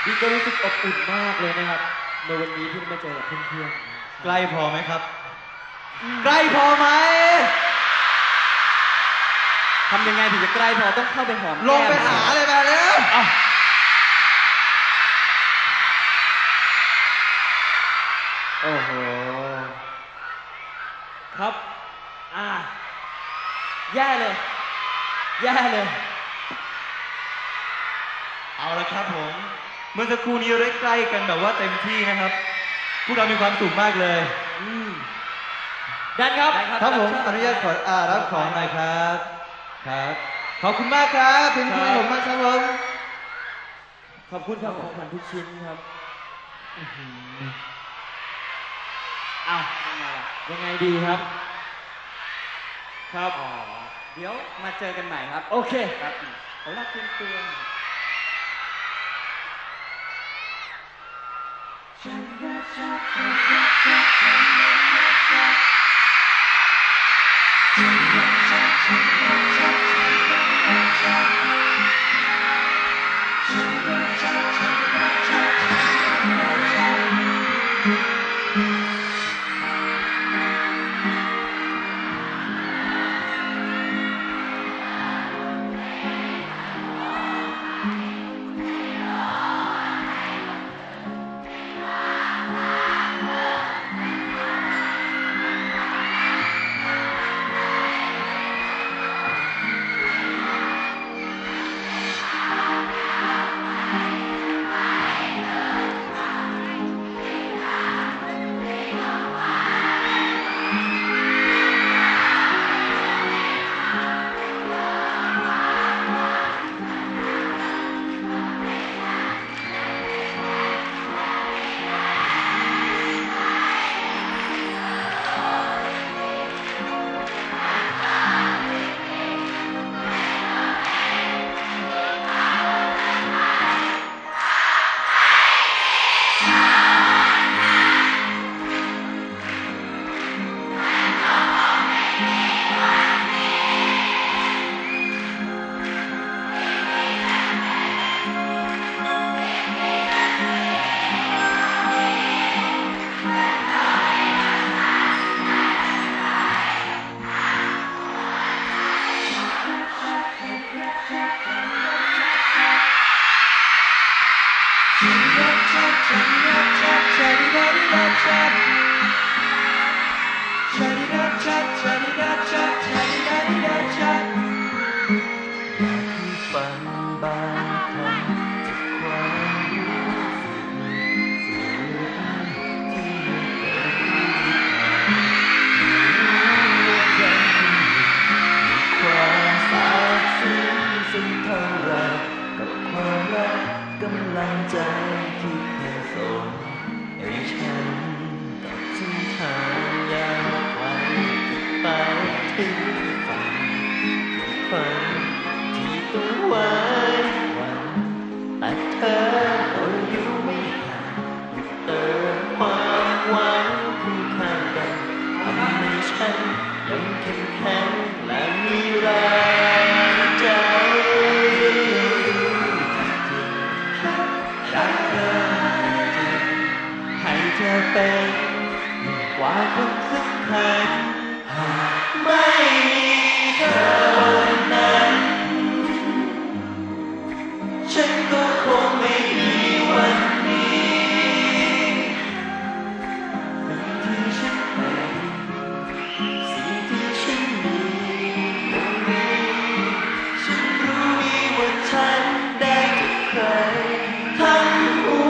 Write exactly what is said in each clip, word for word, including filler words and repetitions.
พี่ก็รู้สึกอบอุ่นมากเลยนะครับในวันนี้ที่มาเจอกับเพื่อนๆใกล้พอไหมครับใกล้พอไหมทำยังไงถึงจะใกล้พอต้องเข้าไปหอมแก้มลงไปหาเลยมาเลยโอ้โหครับอ่าแย่เลยแย่เลยเอาละครับผมเมื่อสักครู่นี้ได้ใกล้กันแบบว่าเต็มที่นะครับพวกเรามีความสุขมากเลยดันครับครับผมอนุญาตขออ่ารับของหน่อยครับครับขอบคุณมากครับเป็นคุยผมมากครับผมขอบคุณครับของขวัญทุกชิ้นครับอ้าวยังไงดีครับครับเดี๋ยวมาเจอกันใหม่ครับโอเคครับขอรับคุณเตือนฉันรักฉันฉันรักฉันฉันรักฉันฉันรักฉันฉันรักฉันฉันรักฉันฉันรักฉันฉันรักฉันฉันรักฉันฉันรักฉัน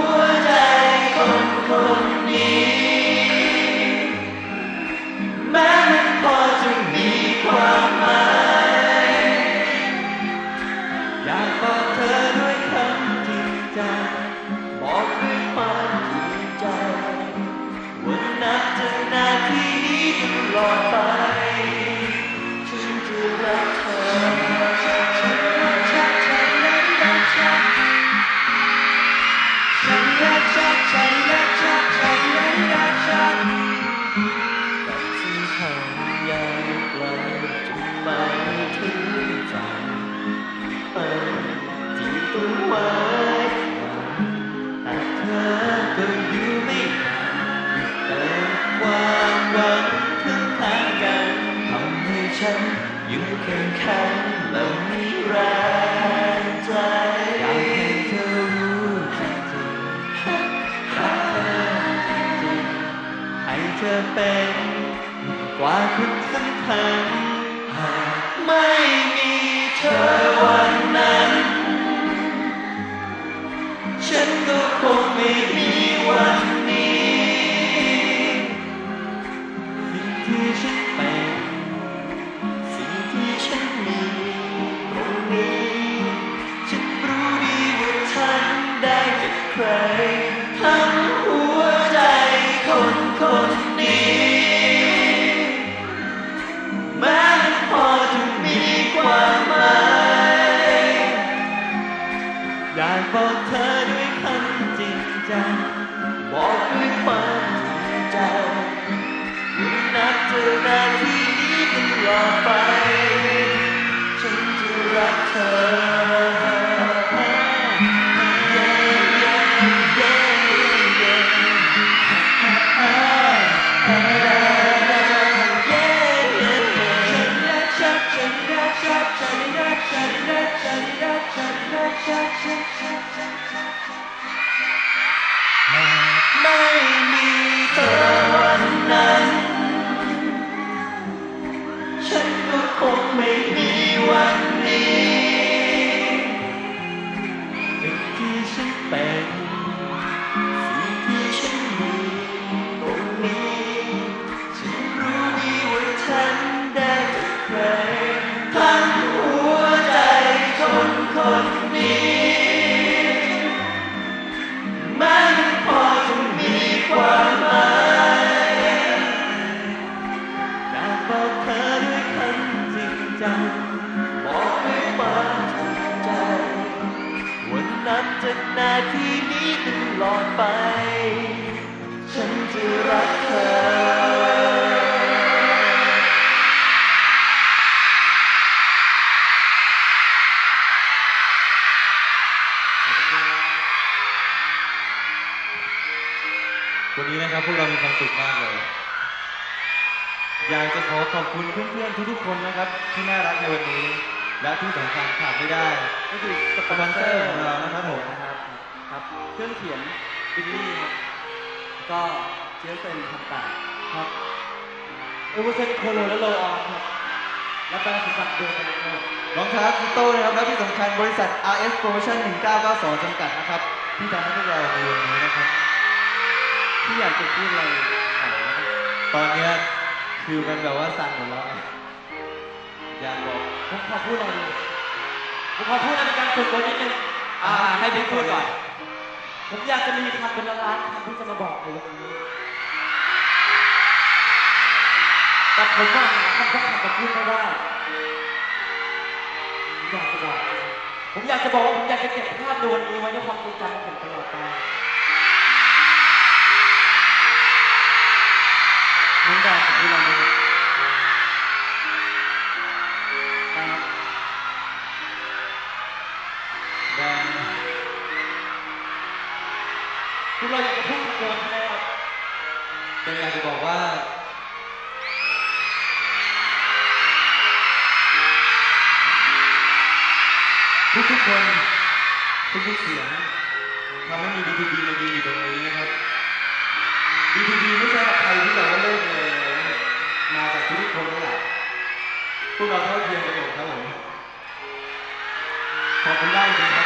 แม้ฉันอยู่ข้างข้างและมีแรงใจอยากให้เธอรู้จริงๆรักเธอจริงให้เธอเป็นกว่าคนทั้งทั้งหากไม่มีเธอวันนั้นฉันก็คงไม่มีวันนี้สิ่งที่ฉันเป็นสิ่งที่ฉันมีตรงนี้ฉันรู้ดีว่าฉันได้จากใครทั้งหัวใจคนคนนี้แม้มันพอจะมีความหมายอยากบอกเธอด้วยคำจริงจังบอกด้วยความจริงใจว่านับเธอนาทีนี้ตลอดไปฉันจะรักเธอไม่มีเธอวันนั้นฉันก็คงไม่มีวันนี้สิ่งที่ฉันเป็นสิ่งที่ฉันมีตรงนี้ฉันรู้ดีว่าฉันได้จากใครทั้งหัวใจคนคนนี้มันพอจะมีความหมายอยากบอกเธอด้วยคำจริงจังบอกด้วยความจริงใจว่านับจากนาทีนี้ตลอดไปฉันจะรักเธอวันนี้นะครับพวกเรามีความสุขมากเลยอยากจะขอขอบคุณเพื่อนๆทุกๆคนนะครับที่น่ารักในวันนี้และที่สำคัญขาดไม่ได้ก็คือสปอนเซอร์ของเรานะครับผมครับครับเครื่องเขียนบิลลี่ครับก็เชื้อเซนทำต่างครับเอเวอร์เซนโคโลและโลออนครับและแปรงสีฟันเดิมนะครับรองเท้าคิโต้นะครับและที่สำคัญบริษัท อาร์ เอส Promotion หนึ่งเก้าเก้าสองจำกัดนะครับที่ทำให้พวกเราในวันนี้นะครับที่อยากจะพูดอะไรตอนนี้คือมันแบบว่าสั่นหมดแล้วอยากบอกผมขอพูดอะไรผมขอพูดอะไรในการฝึกตัวนิดนึงอ่าให้พี่พูดก่อนผมอยากจะมีคำเป็นล้านๆคำที่จะมาบอกในวันนี้แต่ผมว่าหาคำสักคำมาพูดไม่ได้อยากจะบอกผมอยากจะบอกว่าผมอยากจะเก็บภาพในวันนี้ไว้ในความทรงจำของผมตลอดไปน้องดาวกับพี่เราเนี่ยครับแดงพวกเราอยากจะพูดกับคนนะครับแต่อยากจะบอกว่าทุกๆคนทุกๆเสียงทำให้มี ดี ที บี มายืนอยู่ตรงนี้นะครับ ดี ที บี ไม่ใช่ใครที่แบบว่าเลิกเลยมาจากทุกคนนี่แหละพวกเราเท่าเทียมกันหมดครับผมขอบคุณได้จริง